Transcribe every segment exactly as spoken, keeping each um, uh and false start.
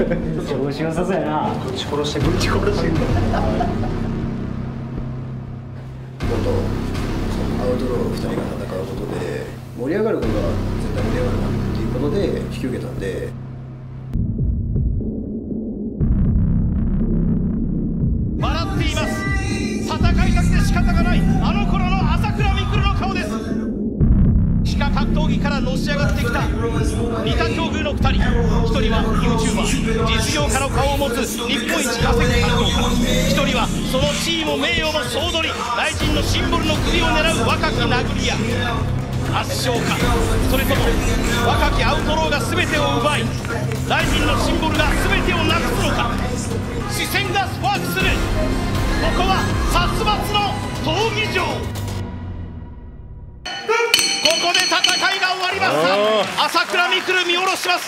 調子良さそうやな。 ぶち殺してぶち殺して元アウトローふたりが戦うことで盛り上がることは絶対盛り上がるなっていうことで引き受けたんで。 笑っています。戦いたくて仕方がないあの頃の朝倉未来の顔です。地下格闘技からのし上がってきた似た境遇のふたり。ひとりは ユーチューバー 実業家の顔を持つ日本一稼ぐ格闘家、ひとりはその地位も名誉も総取りライジンのシンボルの首を狙う若き殴り屋。圧勝か、それとも若きアウトローが全てを奪いライジンのシンボルが全てをなくすのか。視線がスパークする。ここは殺伐の闘技場。ここで戦いが終わりました。朝倉未来見下ろします。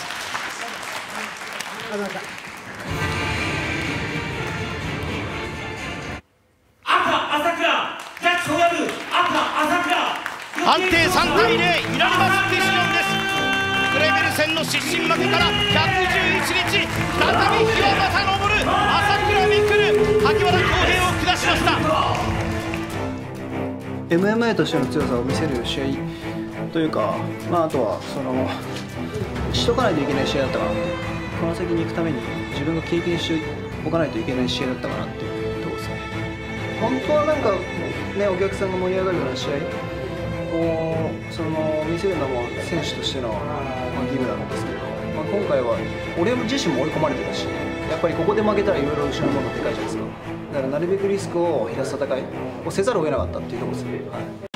赤朝倉ジャッジを破る赤朝倉。 判定さんたいゼロ、イラリバスディシジョンです。クレベル戦の失神負けからひゃくじゅういちにち、再び日はまた昇る朝倉未来、萩原浩平を下しました。 エムエムエー としての強さを見せる試合というか、まあ、あとはそのしとかないといけない試合だったかなって、この先に行くために自分が経験しておかないといけない試合だったかなっていうところですね。本当はなんかね、お客さんが盛り上がるような試合をその見せるのも選手としての、まあ、義務なんですけど、まあ、今回は俺自身も追い込まれてたし、やっぱりここで負けたらいろいろ失うものでかいじゃないですか。だからなるべくリスクを減らす戦いをせざるを得なかったっていうところですね。はい